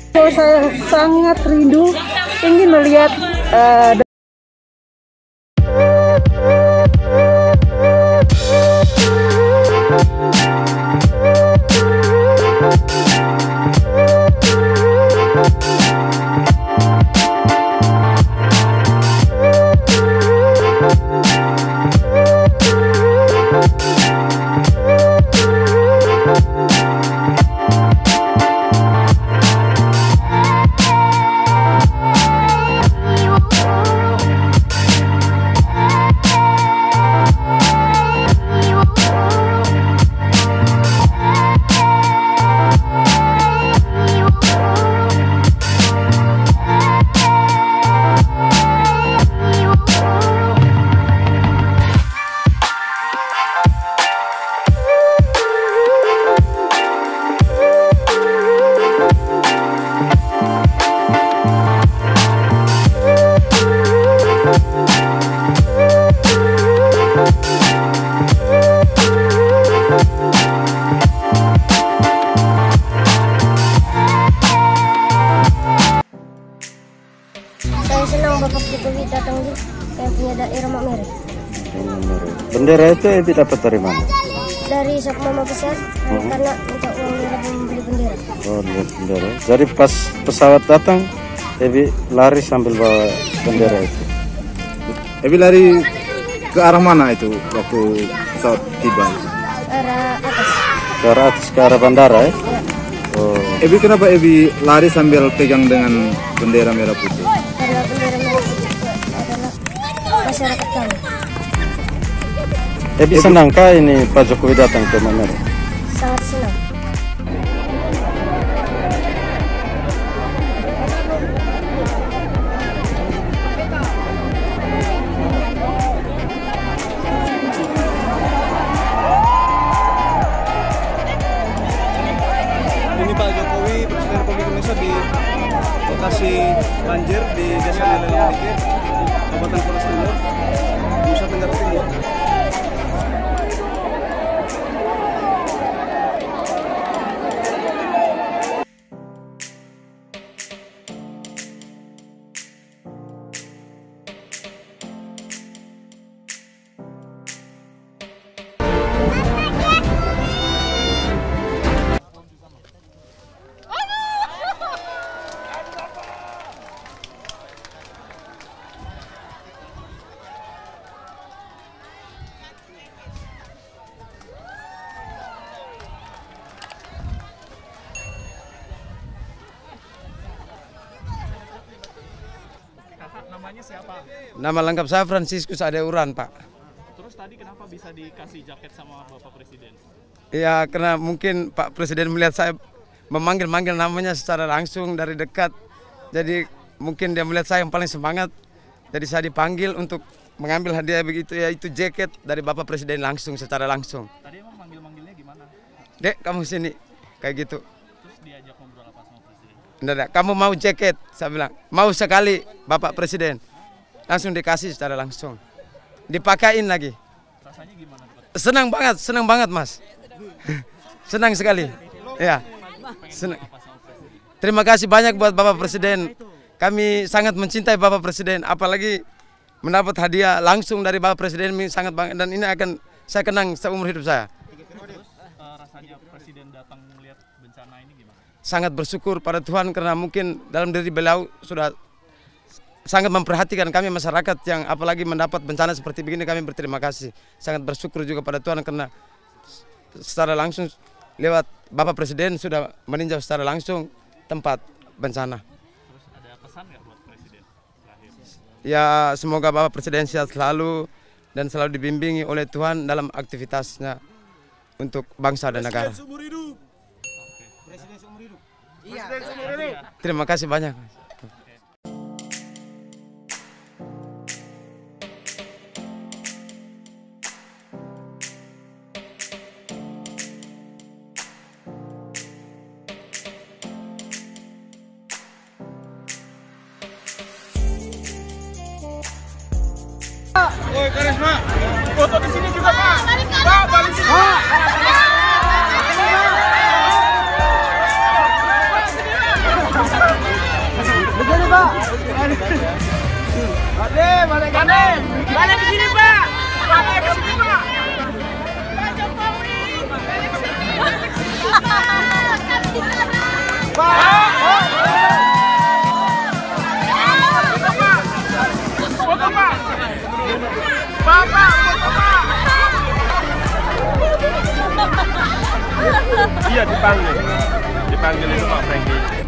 Saya sangat rindu ingin melihat Saya senang Bapak Jokowi datang di yang punya daerah Maumere. Bendera itu Ebi dapat dari mana? Dari Mama Besar, karena minta uang dia membeli bendera. Oh, lihat bendera. Jadi pas pesawat datang, Ebi lari sambil bawa bendera itu. Ebi lari ke arah mana itu waktu pesawat tiba? Arah atas. Ke arah atas, ke arah bandara ya? Ya. Oh. Ebi kenapa Ebi lari sambil pegang dengan bendera merah putih? Karena bendera merah putih itu adalah masyarakat kami. Ebi senangkah ini Pak Jokowi datang ke Maumere? Sangat senang. Ini Pak Jokowi, Presiden Republik Indonesia di lokasi banjir di Desa Lelelike, Kabupaten Flores Timur, Nusa Tenggara Timur. Namanya siapa? Nama lengkap saya Franciscus Adeuran, Pak. Terus tadi kenapa bisa dikasih jaket sama Bapak Presiden? Ya, karena mungkin Pak Presiden melihat saya memanggil-manggil namanya secara langsung dari dekat. Jadi mungkin dia melihat saya yang paling semangat. Jadi saya dipanggil untuk mengambil hadiah begitu, yaitu jaket dari Bapak Presiden langsung, secara langsung. Tadi emang manggil-manggilnya gimana? Dek, kamu sini. Kayak gitu. Terus diajak ngobrol apa sama Presiden? Enggak, kamu mau jaket? Saya bilang, mau sekali Bapak Presiden. Langsung dikasih secara langsung. Dipakain lagi. Rasanya gimana? Senang banget Mas. Senang sekali. Ya. Senang. Terima kasih banyak buat Bapak Presiden. Kami sangat mencintai Bapak Presiden, apalagi mendapat hadiah langsung dari Bapak Presiden, ini sangat banget, dan ini akan saya kenang seumur hidup saya. Terus rasanya Presiden datang melihat bencana ini gimana? Sangat bersyukur pada Tuhan karena mungkin dalam diri beliau sudah sangat memperhatikan kami masyarakat yang apalagi mendapat bencana seperti begini. Kami berterima kasih. Sangat bersyukur juga pada Tuhan karena secara langsung lewat Bapak Presiden sudah meninjau secara langsung tempat bencana. Terus ada pesan nggak buat Presiden terakhir? Ya, semoga Bapak Presiden sehat selalu dan selalu dibimbingi oleh Tuhan dalam aktivitasnya untuk bangsa dan negara. Presiden seumur hidup. Presiden seumur hidup. Iya. Presiden seumur hidup. Terima kasih banyak. Woi Karisma, foto di sini juga Pak. Pak, balik sini. Pak. Iya dipanggil itu Pak Franky.